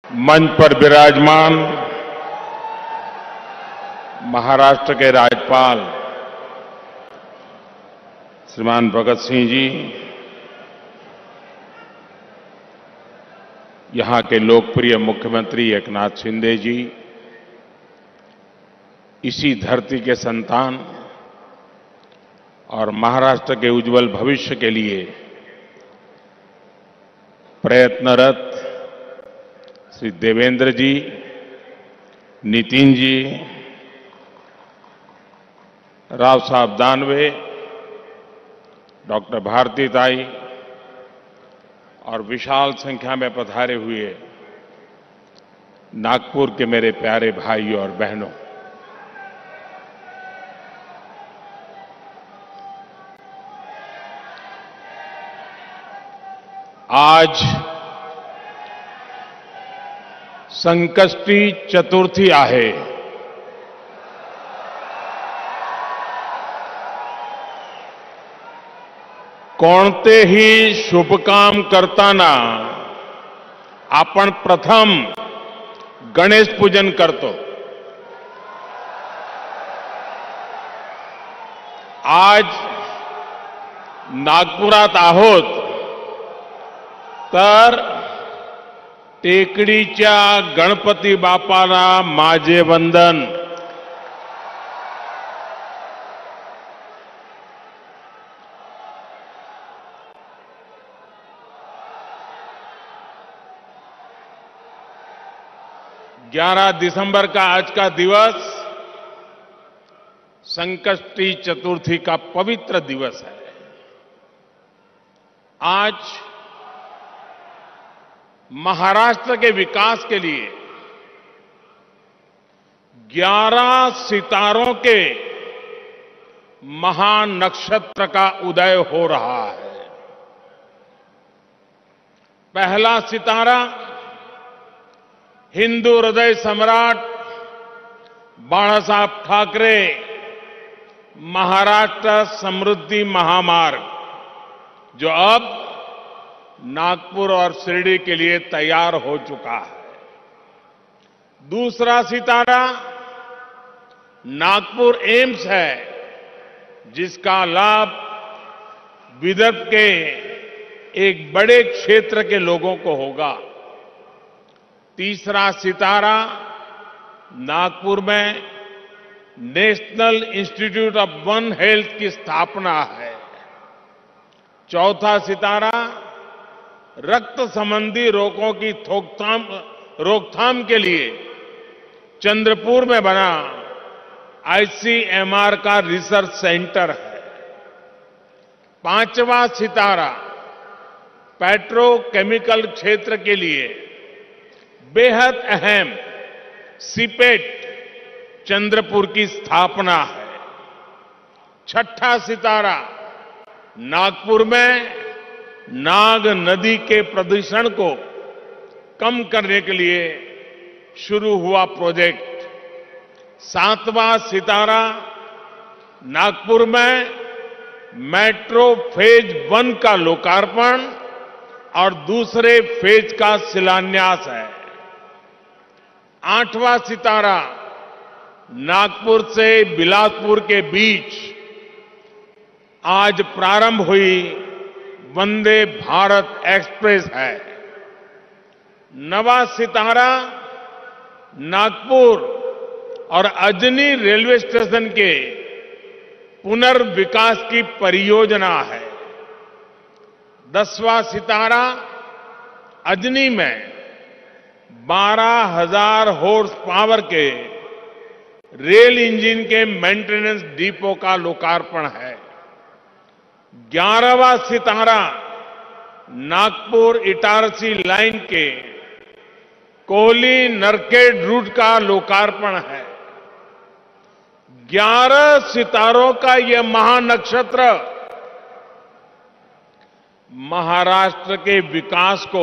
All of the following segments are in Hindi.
मंच पर विराजमान महाराष्ट्र के राज्यपाल श्रीमान भगत सिंह जी, यहां के लोकप्रिय मुख्यमंत्री एकनाथ शिंदे जी, इसी धरती के संतान और महाराष्ट्र के उज्जवल भविष्य के लिए प्रयत्नरत श्री देवेंद्र जी, नितिन जी, राव साहब दानवे, डॉक्टर भारतीताई और विशाल संख्या में पधारे हुए नागपुर के मेरे प्यारे भाइयों और बहनों, आज संकष्टी चतुर्थी आहे। कोणतेही शुभकाम करताना आपण प्रथम गणेश पूजन करतो। आज नागपुरात आहोत तर टेकडीच्या गणपती बाप्पाला माझे वंदन। ग्यारह दिसंबर का आज का दिवस संकष्टी चतुर्थी का पवित्र दिवस है। आज महाराष्ट्र के विकास के लिए 11 सितारों के महानक्षत्र का उदय हो रहा है। पहला सितारा हिंदू हृदय सम्राट बाला साहब ठाकरे महाराष्ट्र समृद्धि महामार्ग, जो अब नागपुर और शिरडी के लिए तैयार हो चुका है। दूसरा सितारा नागपुर एम्स है, जिसका लाभ विदर्भ के एक बड़े क्षेत्र के लोगों को होगा। तीसरा सितारा नागपुर में national institute of one health की स्थापना है। चौथा सितारा रक्त संबंधी रोगों की रोकथाम के लिए चंद्रपुर में बना आईसीएमआर का रिसर्च सेंटर है। पांचवा सितारा पेट्रोकेमिकल क्षेत्र के लिए बेहद अहम सीपेट चंद्रपुर की स्थापना है। छठा सितारा नागपुर में नाग नदी के प्रदूषण को कम करने के लिए शुरू हुआ प्रोजेक्ट। सातवां सितारा नागपुर में मेट्रो फेज 1 का लोकार्पण और दूसरे फेज का शिलान्यास है। आठवां सितारा नागपुर से बिलासपुर के बीच आज प्रारंभ हुई वंदे भारत एक्सप्रेस है। नवा सितारा नागपुर और अजनी रेलवे स्टेशन के पुनर्विकास की परियोजना है। 10वां सितारा अजनी में 12,000 हॉर्स पावर के रेल इंजन के मेंटेनेंस डिपो का लोकार्पण है। 11वां सितारा नागपुर इटारसी लाइन के कोहली नरखेड़ रूट का लोकार्पण है। 11 सितारों का यह महानक्षत्र महाराष्ट्र के विकास को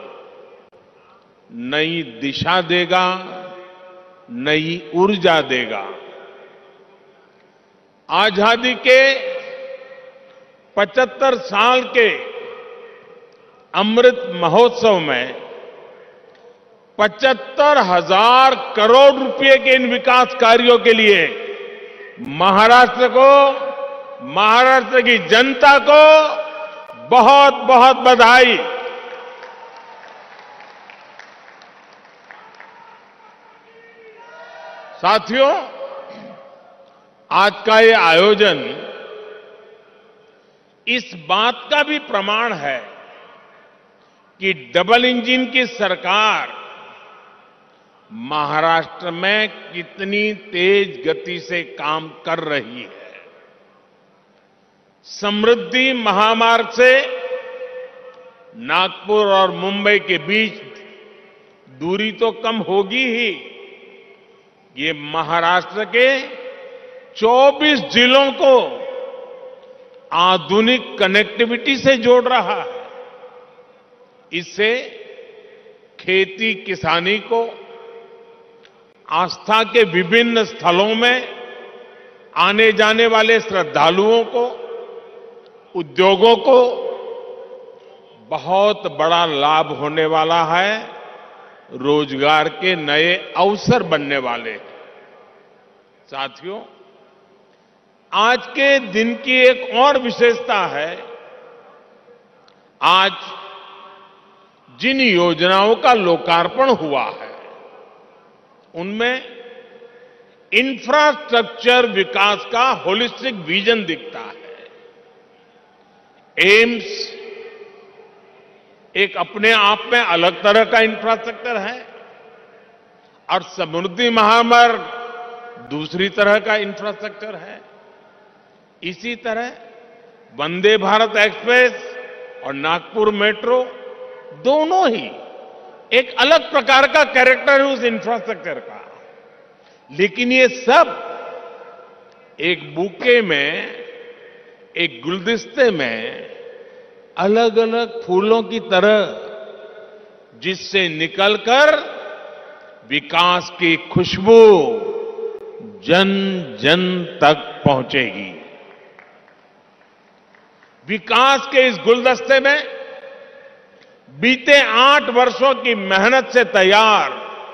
नई दिशा देगा, नई ऊर्जा देगा। आजादी के 75 साल के अमृत महोत्सव में 75,000 करोड़ रुपए के इन विकास कार्यों के लिए महाराष्ट्र को, महाराष्ट्र की जनता को बहुत बहुत बधाई। साथियों, आज का ये आयोजन इस बात का भी प्रमाण है कि डबल इंजन की सरकार महाराष्ट्र में कितनी तेज गति से काम कर रही है। समृद्धि महामार्ग से नागपुर और मुंबई के बीच दूरी तो कम होगी ही, ये महाराष्ट्र के 24 जिलों को आधुनिक कनेक्टिविटी से जोड़ रहा है। इससे खेती किसानी को, आस्था के विभिन्न स्थलों में आने जाने वाले श्रद्धालुओं को, उद्योगों को बहुत बड़ा लाभ होने वाला है, रोजगार के नए अवसर बनने वाले हैं। साथियों, आज के दिन की एक और विशेषता है, आज जिन योजनाओं का लोकार्पण हुआ है उनमें इंफ्रास्ट्रक्चर विकास का होलिस्टिक विजन दिखता है। एम्स एक अपने आप में अलग तरह का इंफ्रास्ट्रक्चर है और समृद्धि महामार्ग दूसरी तरह का इंफ्रास्ट्रक्चर है। इसी तरह वंदे भारत एक्सप्रेस और नागपुर मेट्रो दोनों ही एक अलग प्रकार का कैरेक्टर है उस इंफ्रास्ट्रक्चर का, लेकिन ये सब एक बुके में, एक गुलदस्ते में अलग अलग फूलों की तरह जिससे निकलकर विकास की खुशबू जन जन तक पहुंचेगी। विकास के इस गुलदस्ते में बीते 8 वर्षों की मेहनत से तैयार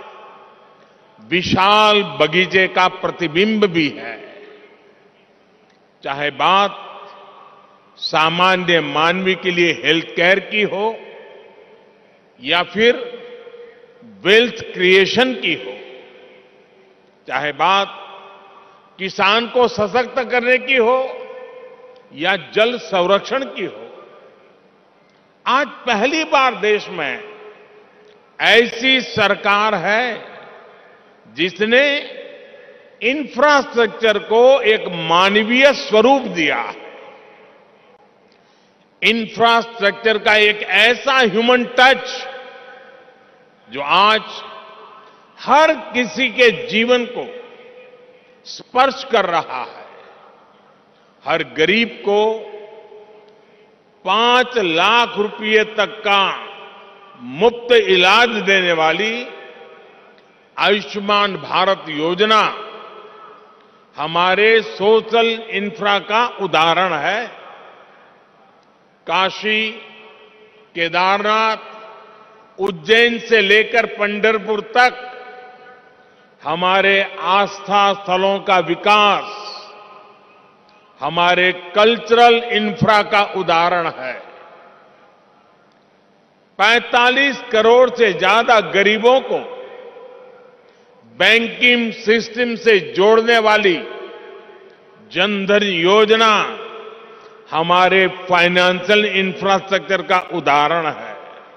विशाल बगीचे का प्रतिबिंब भी है। चाहे बात सामान्य मानवी के लिए हेल्थ केयर की हो या फिर वेल्थ क्रिएशन की हो, चाहे बात किसान को सशक्त करने की हो या जल संरक्षण की हो, आज पहली बार देश में ऐसी सरकार है जिसने इंफ्रास्ट्रक्चर को एक मानवीय स्वरूप दिया है। इंफ्रास्ट्रक्चर का एक ऐसा ह्यूमन टच जो आज हर किसी के जीवन को स्पर्श कर रहा है। हर गरीब को 5 लाख रुपए तक का मुफ्त इलाज देने वाली आयुष्मान भारत योजना हमारे सोशल इंफ्रा का उदाहरण है। काशी, केदारनाथ, उज्जैन से लेकर पंढरपुर तक हमारे आस्था स्थलों का विकास हमारे कल्चरल इंफ्रा का उदाहरण है। 45 करोड़ से ज्यादा गरीबों को बैंकिंग सिस्टम से जोड़ने वाली जन धन योजना हमारे फाइनेंशियल इंफ्रास्ट्रक्चर का उदाहरण है।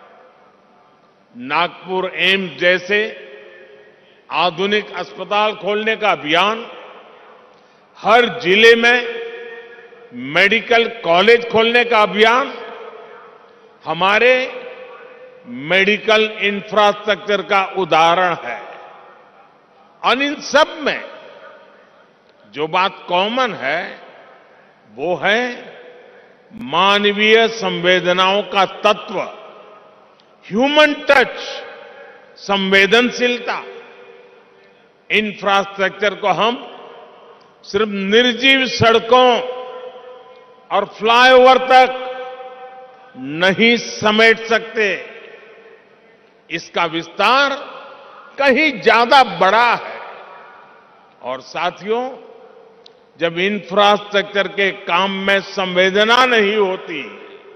नागपुर एम्स जैसे आधुनिक अस्पताल खोलने का अभियान, हर जिले में मेडिकल कॉलेज खोलने का अभियान हमारे मेडिकल इंफ्रास्ट्रक्चर का उदाहरण है। और इन सब में जो बात कॉमन है वो है मानवीय संवेदनाओं का तत्व, ह्यूमन टच, संवेदनशीलता। इंफ्रास्ट्रक्चर को हम सिर्फ निर्जीव सड़कों और फ्लाईओवर तक नहीं समेट सकते। इसका विस्तार कहीं ज्यादा बड़ा है। और साथियों, जब इंफ्रास्ट्रक्चर के काम में संवेदना नहीं होती,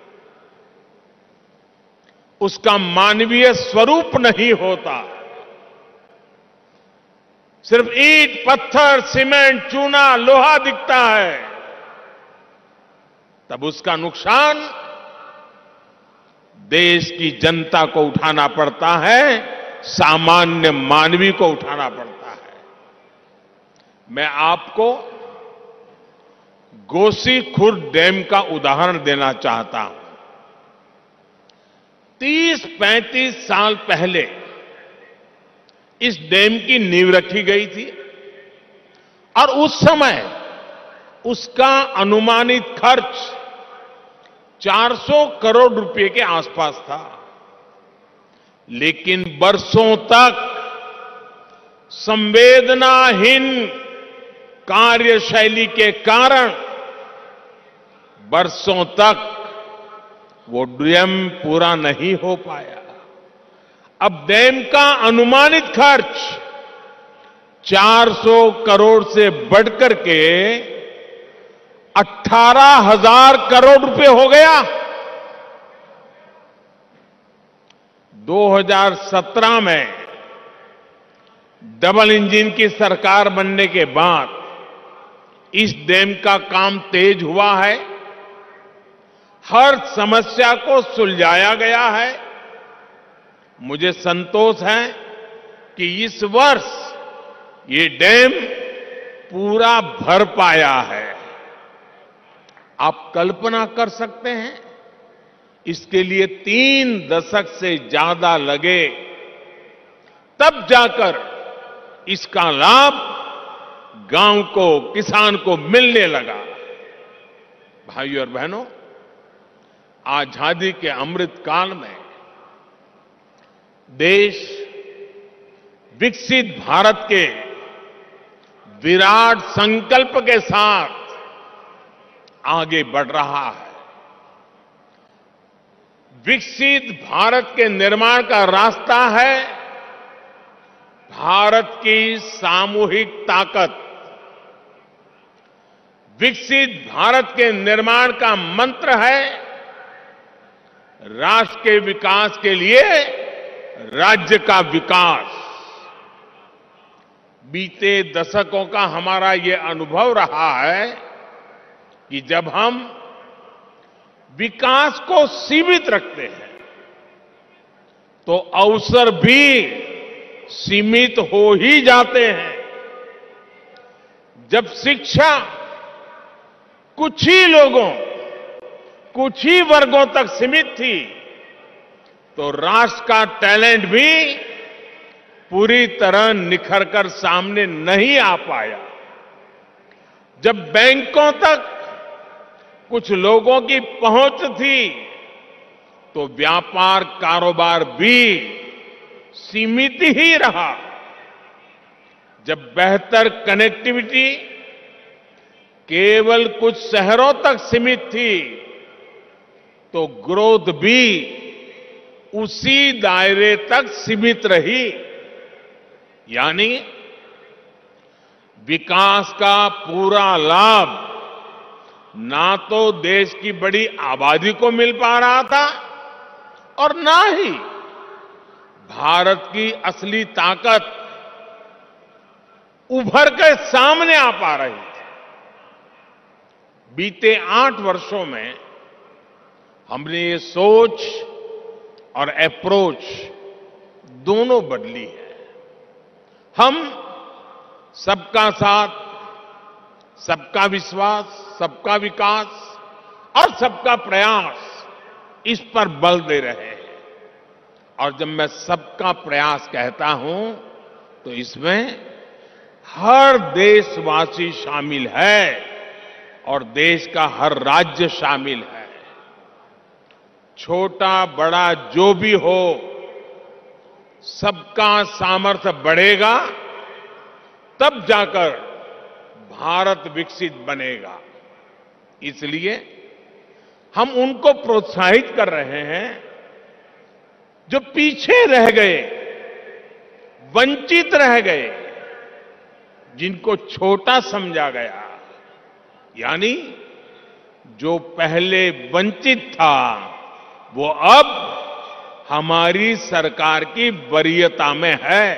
उसका मानवीय स्वरूप नहीं होता, सिर्फ ईंट, पत्थर, सीमेंट, चूना, लोहा दिखता है, तब उसका नुकसान देश की जनता को उठाना पड़ता है, सामान्य मानवी को उठाना पड़ता है। मैं आपको गोसीखुर्द डैम का उदाहरण देना चाहता हूं। 30-35 साल पहले इस डैम की नींव रखी गई थी और उस समय उसका अनुमानित खर्च 400 करोड़ रुपए के आसपास था। लेकिन बरसों तक संवेदनाहीन कार्यशैली के कारण बरसों तक वो डैम पूरा नहीं हो पाया। अब डैम का अनुमानित खर्च 400 करोड़ से बढ़कर के 18,000 करोड़ रुपए हो गया। 2017 में डबल इंजन की सरकार बनने के बाद इस डैम का काम तेज हुआ है, हर समस्या को सुलझाया गया है। मुझे संतोष है कि इस वर्ष ये डैम पूरा भर पाया है। आप कल्पना कर सकते हैं, इसके लिए 3 दशक से ज्यादा लगे, तब जाकर इसका लाभ गांव को, किसान को मिलने लगा। भाइयों और बहनों, आजादी के अमृत काल में देश विकसित भारत के विराट संकल्प के साथ आगे बढ़ रहा है। विकसित भारत के निर्माण का रास्ता है भारत की सामूहिक ताकत। विकसित भारत के निर्माण का मंत्र है राष्ट्र के विकास के लिए राज्य का विकास। बीते दशकों का हमारा ये अनुभव रहा है कि जब हम विकास को सीमित रखते हैं तो अवसर भी सीमित हो ही जाते हैं। जब शिक्षा कुछ ही लोगों, कुछ ही वर्गों तक सीमित थी, तो राष्ट्र का टैलेंट भी पूरी तरह निखर कर सामने नहीं आ पाया। जब बैंकों तक कुछ लोगों की पहुंच थी, तो व्यापार कारोबार भी सीमित ही रहा। जब बेहतर कनेक्टिविटी केवल कुछ शहरों तक सीमित थी, तो ग्रोथ भी उसी दायरे तक सीमित रही। यानी विकास का पूरा लाभ ना तो देश की बड़ी आबादी को मिल पा रहा था और ना ही भारत की असली ताकत उभर कर सामने आ पा रही थी। बीते 8 वर्षों में हमने ये सोच और अप्रोच दोनों बदली है। हम सबका साथ, सबका विश्वास, सबका विकास और सबका प्रयास, इस पर बल दे रहे हैं। और जब मैं सबका प्रयास कहता हूं तो इसमें हर देशवासी शामिल है और देश का हर राज्य शामिल है। छोटा बड़ा जो भी हो, सबका सामर्थ्य बढ़ेगा, तब जाकर भारत विकसित बनेगा। इसलिए हम उनको प्रोत्साहित कर रहे हैं जो पीछे रह गए, वंचित रह गए, जिनको छोटा समझा गया, यानी जो पहले वंचित था वो अब हमारी सरकार की वरीयता में है।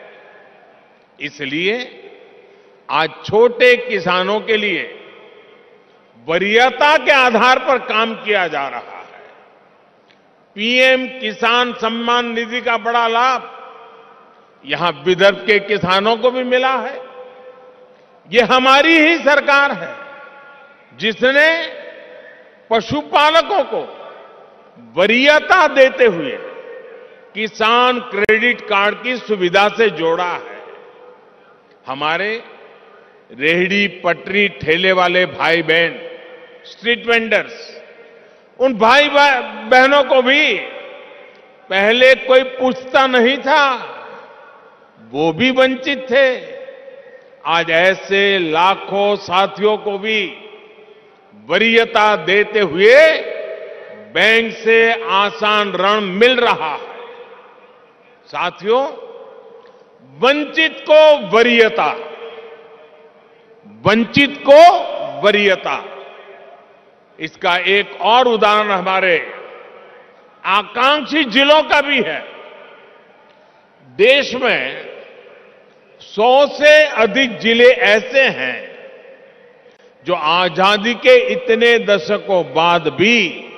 इसलिए आज छोटे किसानों के लिए वरीयता के आधार पर काम किया जा रहा है। पीएम किसान सम्मान निधि का बड़ा लाभ यहां विदर्भ के किसानों को भी मिला है। ये हमारी ही सरकार है जिसने पशुपालकों को वरीयता देते हुए किसान क्रेडिट कार्ड की सुविधा से जोड़ा है। हमारे रेहड़ी पटरी ठेले वाले भाई बहन, स्ट्रीट वेंडर्स, उन भाई बहनों को भी पहले कोई पूछता नहीं था, वो भी वंचित थे। आज ऐसे लाखों साथियों को भी वरीयता देते हुए बैंक से आसान ऋण मिल रहा है। साथियों, वंचित को वरीयता, वंचित को वरीयता, इसका एक और उदाहरण हमारे आकांक्षी जिलों का भी है। देश में 100 से अधिक जिले ऐसे हैं जो आजादी के इतने दशकों बाद भी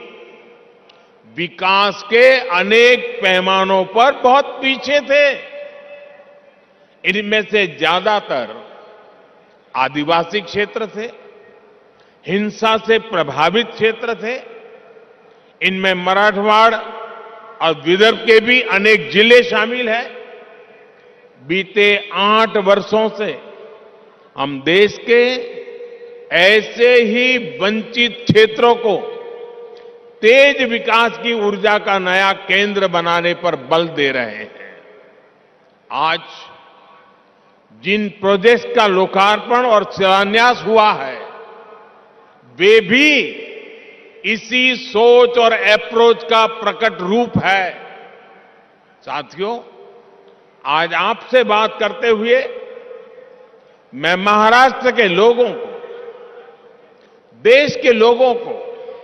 विकास के अनेक पैमानों पर बहुत पीछे थे। इनमें से ज्यादातर आदिवासी क्षेत्र थे, हिंसा से प्रभावित क्षेत्र थे। इनमें मराठवाड़ और विदर्भ के भी अनेक जिले शामिल हैं। बीते 8 वर्षों से हम देश के ऐसे ही वंचित क्षेत्रों को तेज विकास की ऊर्जा का नया केंद्र बनाने पर बल दे रहे हैं। आज जिन प्रोजेक्ट का लोकार्पण और शिलान्यास हुआ है, वे भी इसी सोच और अप्रोच का प्रकट रूप है। साथियों, आज आपसे बात करते हुए मैं महाराष्ट्र के लोगों को, देश के लोगों को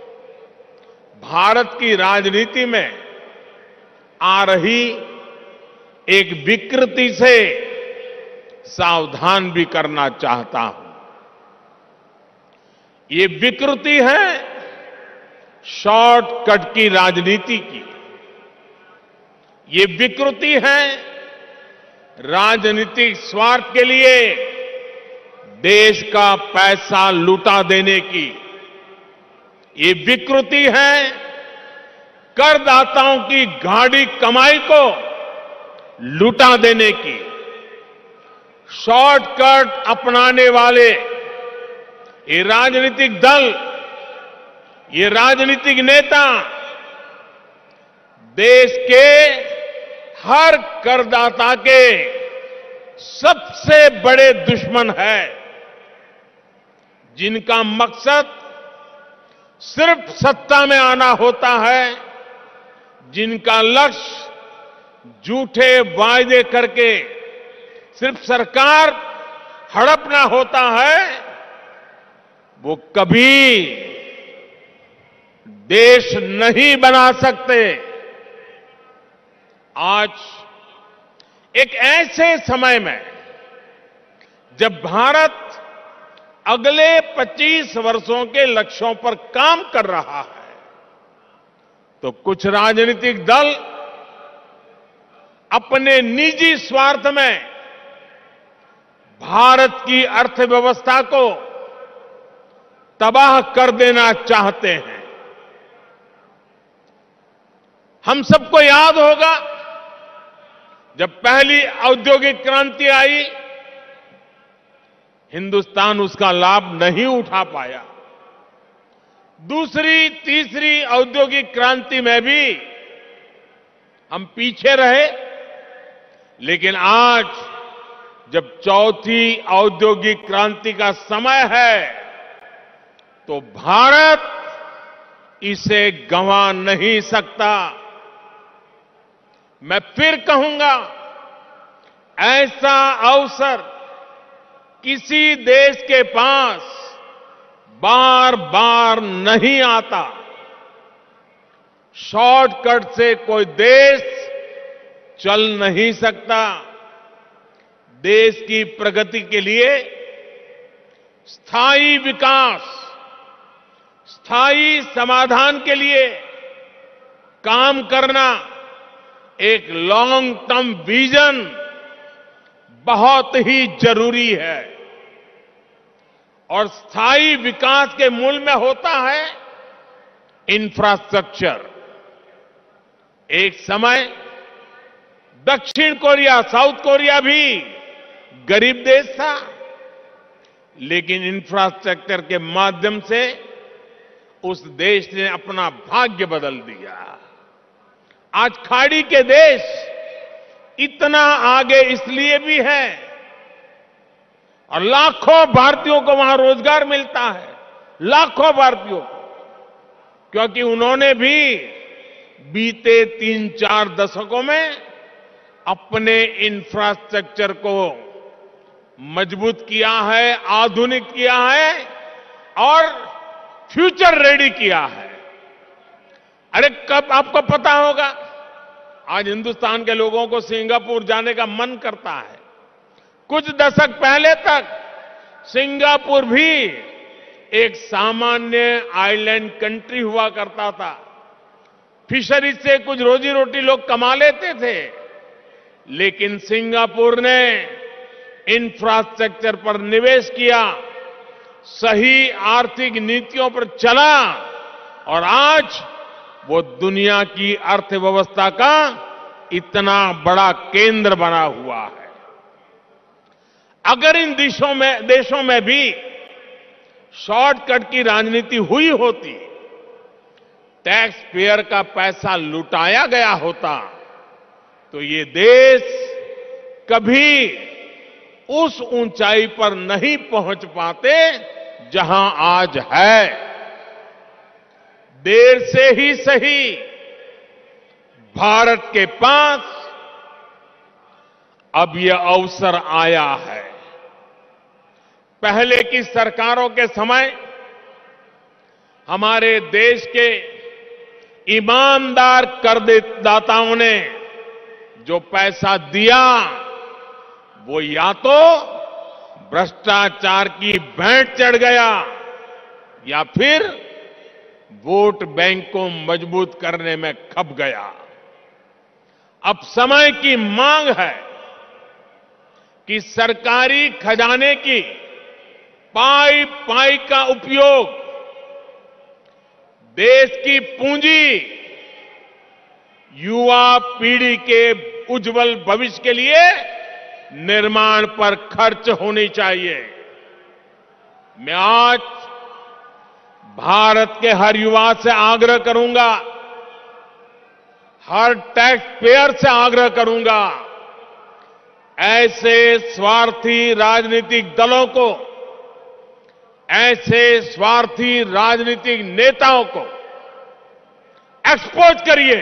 भारत की राजनीति में आ रही एक विकृति से सावधान भी करना चाहता हूं। ये विकृति है शॉर्टकट की राजनीति की। ये विकृति है राजनीतिक स्वार्थ के लिए देश का पैसा लुटा देने की। ये विकृति है करदाताओं की गाढ़ी कमाई को लुटा देने की। शॉर्टकट अपनाने वाले ये राजनीतिक दल, ये राजनीतिक नेता देश के हर करदाता के सबसे बड़े दुश्मन है, जिनका मकसद सिर्फ सत्ता में आना होता है, जिनका लक्ष्य झूठे वायदे करके सिर्फ सरकार हड़पना होता है, वो कभी देश नहीं बना सकते। आज एक ऐसे समय में जब भारत अगले 25 वर्षों के लक्ष्यों पर काम कर रहा है, तो कुछ राजनीतिक दल अपने निजी स्वार्थ में भारत की अर्थव्यवस्था को तबाह कर देना चाहते हैं। हम सबको याद होगा, जब पहली औद्योगिक क्रांति आई, हिंदुस्तान उसका लाभ नहीं उठा पाया। दूसरी, तीसरी औद्योगिक क्रांति में भी हम पीछे रहे। लेकिन आज जब चौथी औद्योगिक क्रांति का समय है, तो भारत इसे गंवा नहीं सकता। मैं फिर कहूंगा, ऐसा अवसर किसी देश के पास बार बार नहीं आता। शॉर्टकट से कोई देश चल नहीं सकता। देश की प्रगति के लिए स्थायी विकास, स्थायी समाधान के लिए काम करना, एक लॉन्ग टर्म विजन बहुत ही जरूरी है। और स्थायी विकास के मूल में होता है इंफ्रास्ट्रक्चर। एक समय दक्षिण कोरिया, साउथ कोरिया भी गरीब देश था, लेकिन इंफ्रास्ट्रक्चर के माध्यम से उस देश ने अपना भाग्य बदल दिया। आज खाड़ी के देश इतना आगे इसलिए भी है और लाखों भारतीयों को वहां रोजगार मिलता है, लाखों भारतीयों को, क्योंकि उन्होंने भी बीते 3-4 दशकों में अपने इंफ्रास्ट्रक्चर को मजबूत किया है, आधुनिक किया है और फ्यूचर रेडी किया है। अरे कब आपको पता होगा, आज हिंदुस्तान के लोगों को सिंगापुर जाने का मन करता है। कुछ दशक पहले तक सिंगापुर भी एक सामान्य आइलैंड कंट्री हुआ करता था। फिशरीज से कुछ रोजी रोटी लोग कमा लेते थे, लेकिन सिंगापुर ने इंफ्रास्ट्रक्चर पर निवेश किया, सही आर्थिक नीतियों पर चला और आज वो दुनिया की अर्थव्यवस्था का इतना बड़ा केंद्र बना हुआ है। अगर इन देशों में भी शॉर्टकट की राजनीति हुई होती, टैक्स पेयर का पैसा लुटाया गया होता, तो ये देश कभी उस ऊंचाई पर नहीं पहुंच पाते जहां आज है। देर से ही सही, भारत के पास अब यह अवसर आया है। पहले की सरकारों के समय हमारे देश के ईमानदार करदाताओं ने जो पैसा दिया, वो या तो भ्रष्टाचार की भेंट चढ़ गया या फिर वोट बैंक को मजबूत करने में खप गया। अब समय की मांग है कि सरकारी खजाने की पाई पाई का उपयोग देश की पूंजी, युवा पीढ़ी के उज्जवल भविष्य के लिए निर्माण पर खर्च होनी चाहिए। मैं आज भारत के हर युवा से आग्रह करूंगा, हर टैक्स पेयर से आग्रह करूंगा, ऐसे स्वार्थी राजनीतिक दलों को, ऐसे स्वार्थी राजनीतिक नेताओं को एक्सपोज करिए।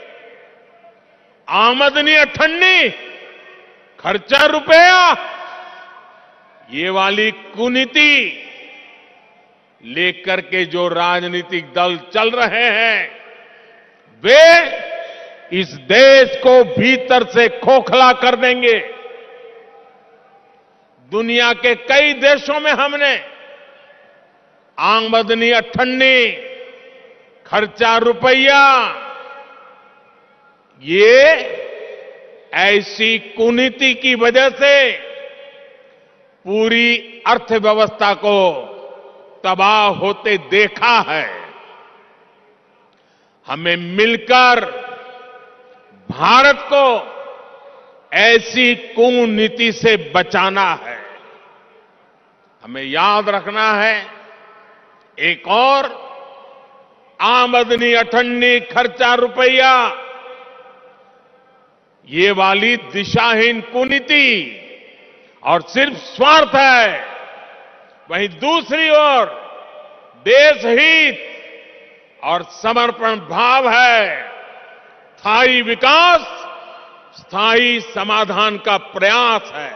आमदनी अठन्नी, खर्चा रुपया, ये वाली कुनीति लेकर के जो राजनीतिक दल चल रहे हैं, वे इस देश को भीतर से खोखला कर देंगे। दुनिया के कई देशों में हमने आमदनी अठन्नी, खर्चा रुपया, ये ऐसी कुनीति की वजह से पूरी अर्थव्यवस्था को तबाह होते देखा है। हमें मिलकर भारत को ऐसी कुनीति से बचाना है। हमें याद रखना है, एक और आमदनी अठन्नी, खर्चा रुपया, ये वाली दिशाहीन कुनीति और सिर्फ स्वार्थ है। वहीं दूसरी ओर देश हित और समर्पण भाव है। स्थायी विकास, स्थायी समाधान का प्रयास है।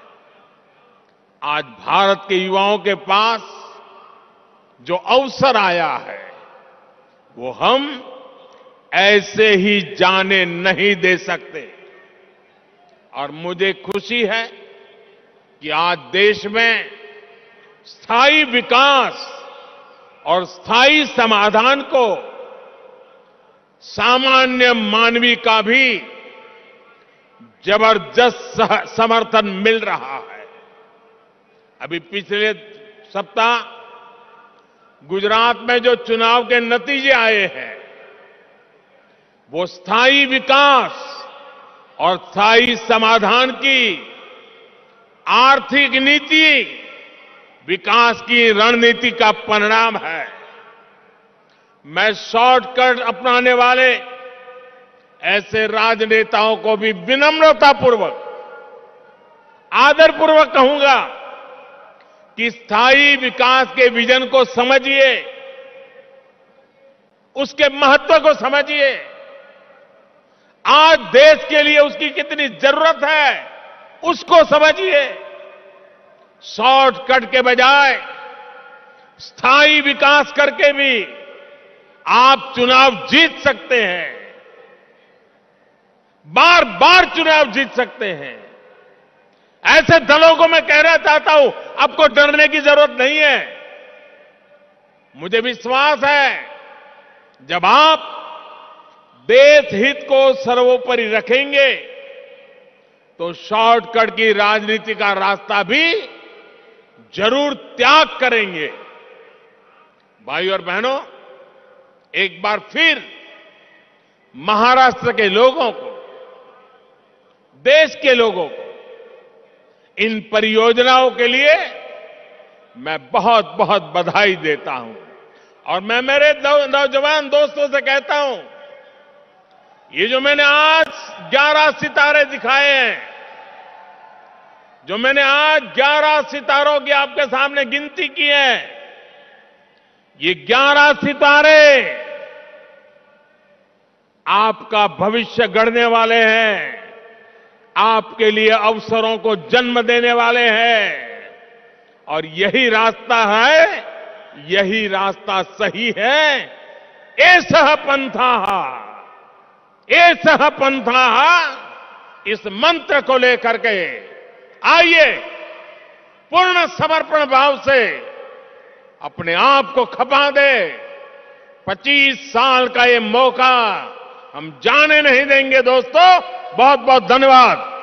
आज भारत के युवाओं के पास जो अवसर आया है वो हम ऐसे ही जाने नहीं दे सकते। और मुझे खुशी है कि आज देश में स्थायी विकास और स्थायी समाधान को सामान्य मानवी का भी जबरदस्त समर्थन मिल रहा है। अभी पिछले सप्ताह गुजरात में जो चुनाव के नतीजे आए हैं वो स्थायी विकास और स्थायी समाधान की आर्थिक नीति, विकास की रणनीति का परिणाम है। मैं शॉर्टकट अपनाने वाले ऐसे राजनेताओं को भी विनम्रतापूर्वक, आदरपूर्वक कहूंगा कि स्थायी विकास के विजन को समझिए, उसके महत्व को समझिए। आज देश के लिए उसकी कितनी जरूरत है उसको समझिए। शॉर्टकट के बजाय स्थायी विकास करके भी आप चुनाव जीत सकते हैं, बार बार चुनाव जीत सकते हैं। ऐसे दलों को मैं कहना चाहता हूं, आपको डरने की जरूरत नहीं है। मुझे विश्वास है जब आप देश हित को सर्वोपरि रखेंगे तो शॉर्टकट की राजनीति का रास्ता भी जरूर त्याग करेंगे। भाई और बहनों, एक बार फिर महाराष्ट्र के लोगों को, देश के लोगों को इन परियोजनाओं के लिए मैं बहुत बहुत बधाई देता हूं। और मैं मेरे नौजवान दोस्तों से कहता हूं, ये जो मैंने आज 11 सितारे दिखाए हैं, जो मैंने आज 11 सितारों की आपके सामने गिनती की है, ये 11 सितारे आपका भविष्य गढ़ने वाले हैं, आपके लिए अवसरों को जन्म देने वाले हैं। और यही रास्ता है, यही रास्ता सही है। एषः पंथः, एषः पंथः, इस मंत्र को लेकर के आइए पूर्ण समर्पण भाव से अपने आप को खपा दे। 25 साल का ये मौका हम जाने नहीं देंगे दोस्तों। बहुत बहुत धन्यवाद।